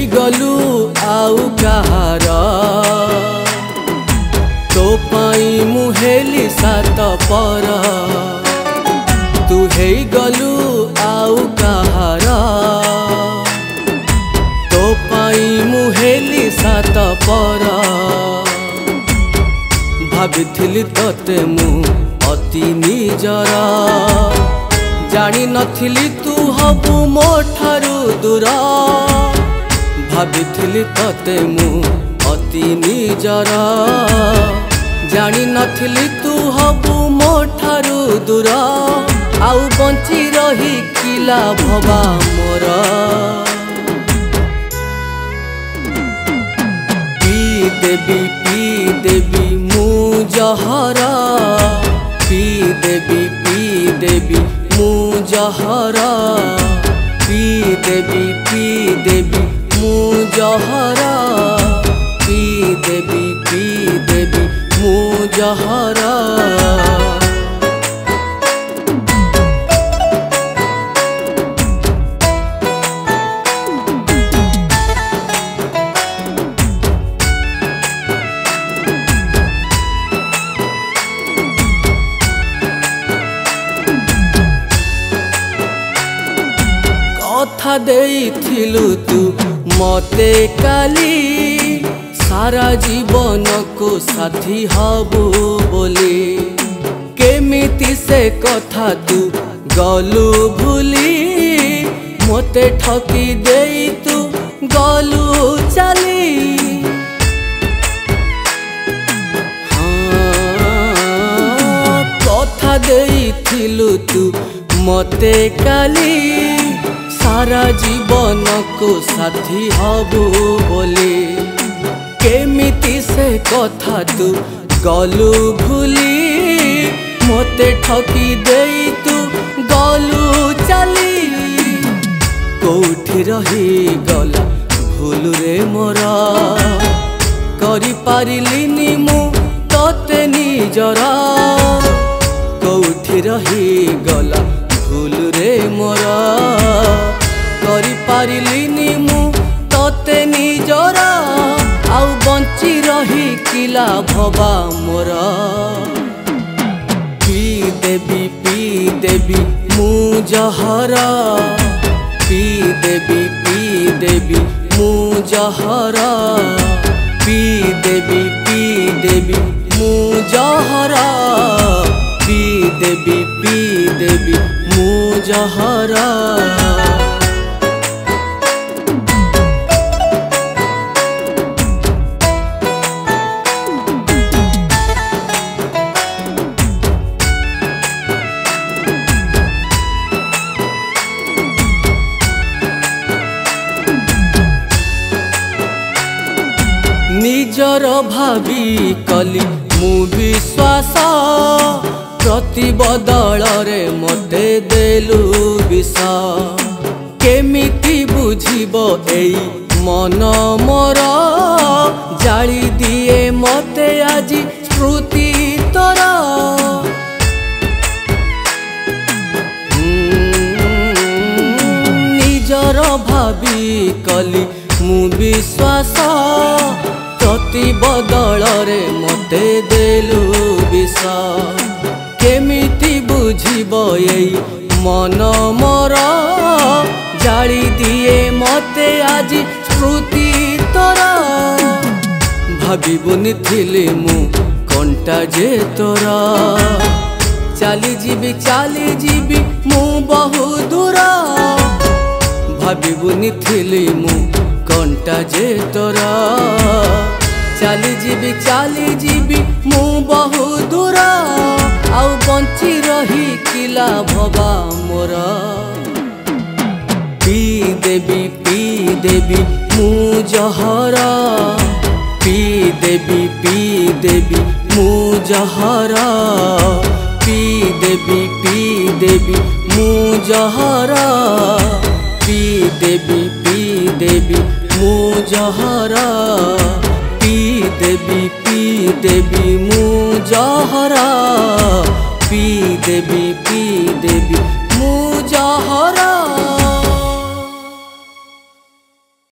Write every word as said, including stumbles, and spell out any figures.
गलु आउ कहार तो पाई मुहेली सात पर तू हे गलु आउ कहार तो पाई मुहेली सात पर भाविथिली तते मु अति निजर जानी नथिली तू हबु मो ठारू दूर भाविथिली तते मु अति निजर जानी नथिली तू हबु मो ठारू दूर आउ बंची रही कि लाभ बा मोर पी देवी पी देवी मु जहर पी देवी पी देवी मु जहर पी देवी पी देवी मु जहर पी देवी पी देवी मु जहर कथा देइथिलु तू मते काली सारा जीवन को साथी हबु बोली केमिति से कथा तू गलु भूली मते ठकी देई तू गलु चली हाँ कथा देइथिलु तू मते काली सारा जीवन को साथी हबु बोली केमिति से कथा तू गलु भूली मते ठकी देई तू गलु चली कोठी रही गला भूल रे मोर करि पारिलिनी मु तते निजर कोठी रही गला भूल रे मोर करि पारिलिनी मु तते निजर आउ बंची रही कि लाभ बा मोर पी देवी पी देवी मु जहर पी देवी पी देवी मु जहर पी देवी पी देवी मु जहर पी देवी पी देवी मु जहर निजर भावी कली मु विश्वास प्रति बदल रे मते देलु विष केमिति बुझिब एई मन मोर जाली दिए मते आजी स्मृति तोर निजर भावी कली मु विश्वास प्रति बदल रे मते देलु विष केमिति बुझिब एई मन मोर जाली दिए मते आजी स्मृति तोर भाविबुनि थिली मु कंटा जे तोर चाली जीबी चाली जीबी मु बहु दूर भाविबुनि थिली मु कंटा जे तोर चाली जीबी चाली जीबी मु बहु दूर आउ बंची रही कि लाभ बा मोर पी देवी पी देवी मु जहर पी देवी पी देवी मु जहर पी देवी पी देवी मु जहर पी देवी पी देवी मु जहर पी देवी पी देवी मु जहर पी देवी पी